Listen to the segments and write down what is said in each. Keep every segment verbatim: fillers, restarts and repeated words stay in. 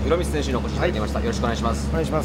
弘道選手にお越しいただきました。よろしくお願いします。 お願いします。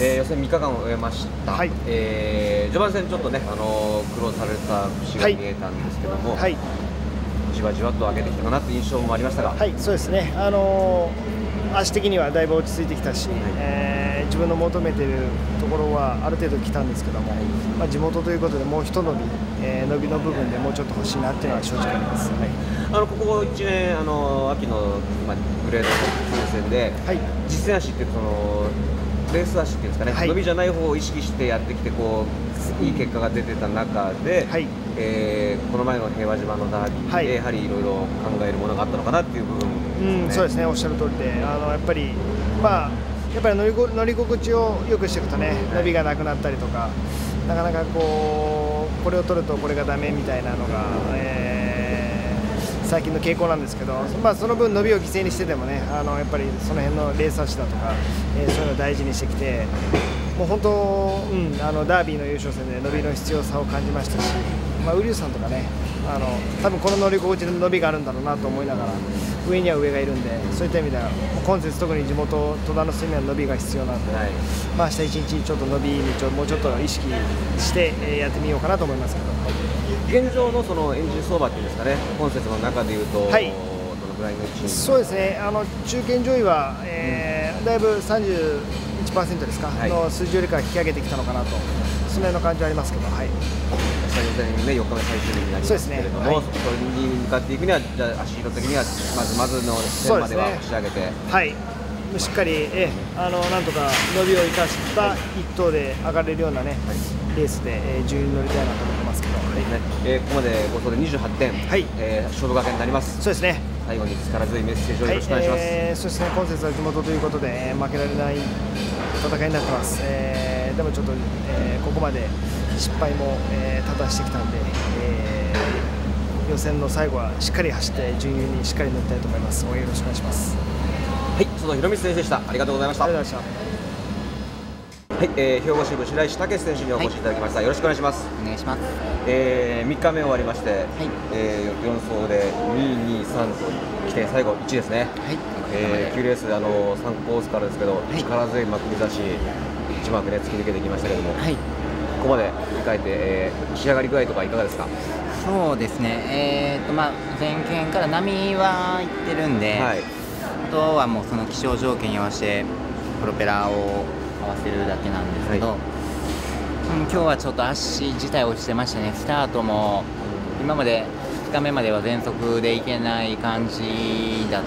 えー、予選みっかかんを終えました。はい。えー、序盤戦ちょっとね、あのー、苦労された節が見えたんですけども、はい、じわじわと上げてきたかなという印象もありましたが、 はい、そうですね。あのー、足的にはだいぶ落ち着いてきたし、はい、えー、自分の求めているところはある程度来たんですけども、はい、まあ地元ということでもうひと伸び、えー、伸びの部分でもうちょっと欲しいなっていうのは正直あります。はい、 あのここいちねん、あの秋の、まあ、グレード抽選で、はい、実践足っていうそのレース足っていうんですかね、はい、伸びじゃない方を意識してやってきてこういい結果が出てた中で、はい、えー、この前の平和島のダービーで、はい、やはりいろいろ考えるものがあったのかなっていう部分ですね。うん、 そうですね、おっしゃる通りで、あのやっぱりまあやっぱり乗り乗り心地を良くしていくとね、伸びがなくなったりとか、なかなかこうこれを取るとこれがダメみたいなのが、えー、最近の傾向なんですけど、まあ、その分伸びを犠牲にしてでもね、あのやっぱりその辺のレース足だとか、えー、そういうのを大事にしてきて、もう本当、うん、あのダービーの優勝戦で伸びの必要さを感じましたし、まあ、ウリュウさんとかね、あの多分この乗り心地で伸びがあるんだろうなと思いながら、上には上がいるんで、そういった意味では今節特に地元戸田の隅は伸びが必要なんで、はい、まあ明日一日ちょっと伸びにちょもうちょっと意識してやってみようかなと思いますけど、現状のそのエンジン相場っていうんですかね、今節の中でいうと、はい、どのぐらいの位置？ そうですね、あの中堅上位は、えーうん、だいぶ さんじゅういちパーセント ですか、はい、の数字よりかは引き上げてきたのかなと、その辺の感じはありますけど、はい。 予選ね、よっかめ最終日になりますけれども、そ、ね、はい、それに向かっていくには、じゃあ足色的にはまずまずの線までは押し上げて、ね、 はい、しっかりえあのなんとか伸びを生かした一頭で上がれるようなね、はい、レースで、えー、順位に乗りたいなと思ってますけど、はい、 ね、えー、ここまでご走でにじゅうはってん、はい、えー、勝負掛けになります。 そうですね。 最後に力強いメッセージをよろしくお願いします。はい、 えー、そうですね。今節は地元ということで、えー、負けられない戦いになってます。えー、でもちょっと、えー、ここまで失敗も、えー、多々してきたんで、えー、予選の最後はしっかり走って準優にしっかり乗りたいと思います。応援よろしくお願いします。 はい、その弘道選手でした。ありがとうございました。 ありがとうございました。 はい、えー、兵庫支部白石武選手にお越しいただきました。はい、よろしくお願いします。 お願いします。 えー、みっかめ終わりまして、はい、えー、よん走でに、に、さんと来て最後いちですね。はい。えー、きゅうレースあのさんコースからですけど、はい、力強いまくり差しいちマークね突き抜けてきましたけども、はい、ここまで振り返って、えー、仕上がり具合とかいかがですか？ そうですね。えーとまあ前県から波はいってるんで、はい、あとはもうその気象条件に合わせてプロペラを合わせるだけなんですけど、はい、うん、今日はちょっと足自体落ちてましたね。スタートも今までふつかめまでは全速でいけない感じだって、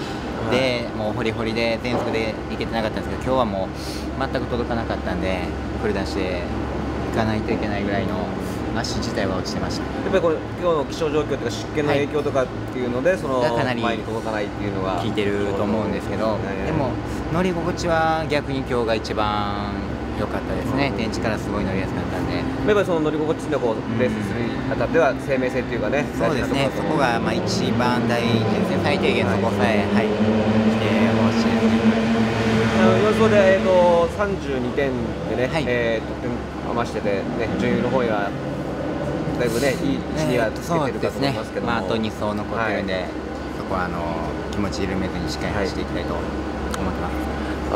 はい、もうホリホリで全速でいけてなかったんですけど、今日はもう全く届かなかったんで、フル出していかないといけないぐらいの足自体は落ちてました。 やっぱりこれ今日の気象状況というか湿気の影響とかっていうので、はい、その前に届かないっていうのが効いてると思うんですけど、でも乗り心地は逆に今日が一番良かったですね。電池からすごい乗りやすかったんで、やっぱりその乗り心地でこうレースするにあたっては生命性っていうかね、 そうですね、そこがまあ一番大事ですね。最低限そこさえ、はい、してほしいですね。 よん走で、えー、とさんじゅうにてんでね、はい、えー、得点余してて、ね、順位の方にはだいぶね、いい位置にはつけてるかと思いますけども、 まあ、あとに走残ってるんで、はい、そこはあの気持ち緩めずにしっかり走っていきたいと思ってます。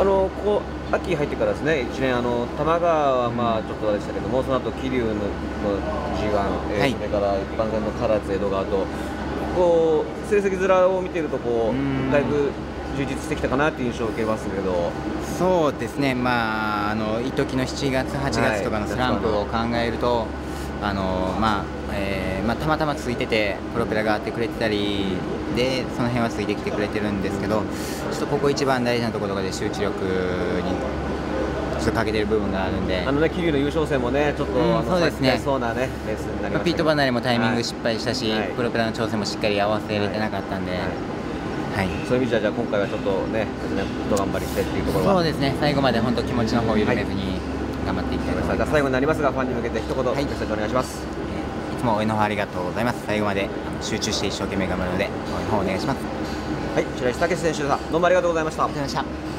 はい、あのここ秋入ってからですね、いちねんあの多摩川はまあちょっとあれでしたけども、その後桐生の ジーワン、えーはい、それから一般戦の唐津江戸川とこう成績面を見ているとこうだいぶ充実してきたかなっていう印象を受けますけど。 そうですね、まああの一時のしちがつはちがつとかのスランプを考えると、はい、あのまあえーまあ、たまたまついててプロペラがあってくれてたりで、その辺はついてきてくれてるんですけど、ちょっとここ一番大事なところで集中力にちょっと欠けてる部分があるんで、 あのね、桐生の優勝戦もね、ちょっと、うん、 そうですね、 そうなねレースになりました、ね、 ピート離れもタイミング失敗したし、はい、プロペラの調整もしっかり合わせれてなかったんで、はいはいはい、そういう意味じゃ、じゃあ今回はちょっとね、一頑張りしてっていうところは、 そうですね、最後まで本当気持ちの方を緩めずに頑張っていきたいと思います。 じゃあ最後になりますが、ファンに向けて一言メッセージお願いします。 いつも応援の方ありがとうございます。最後まで集中して一生懸命頑張るので応援の方お願いします。 はい、白石武選手さん、どうもありがとうございました。 ありがとうございました。